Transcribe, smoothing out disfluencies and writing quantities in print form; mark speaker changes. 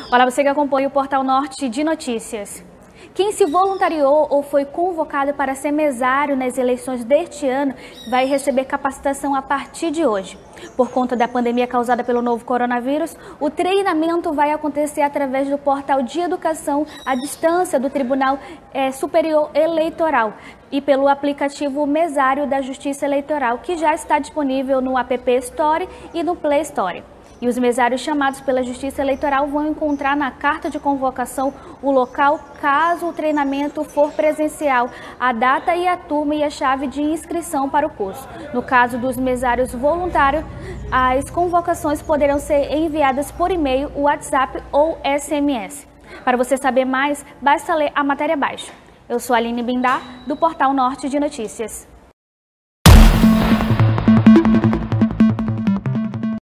Speaker 1: Olá, você que acompanha o Portal Norte de Notícias. Quem se voluntariou ou foi convocado para ser mesário nas eleições deste ano vai receber capacitação a partir de hoje. Por conta da pandemia causada pelo novo coronavírus, o treinamento vai acontecer através do portal de educação à distância do Tribunal Superior Eleitoral e pelo aplicativo Mesário da Justiça Eleitoral, que já está disponível no App Store e no Play Store. E os mesários chamados pela Justiça Eleitoral vão encontrar na carta de convocação o local, caso o treinamento for presencial, a data e a turma e a chave de inscrição para o curso. No caso dos mesários voluntários, as convocações poderão ser enviadas por e-mail, WhatsApp ou SMS. Para você saber mais, basta ler a matéria abaixo. Eu sou a Aline Bindá, do Portal Norte de Notícias.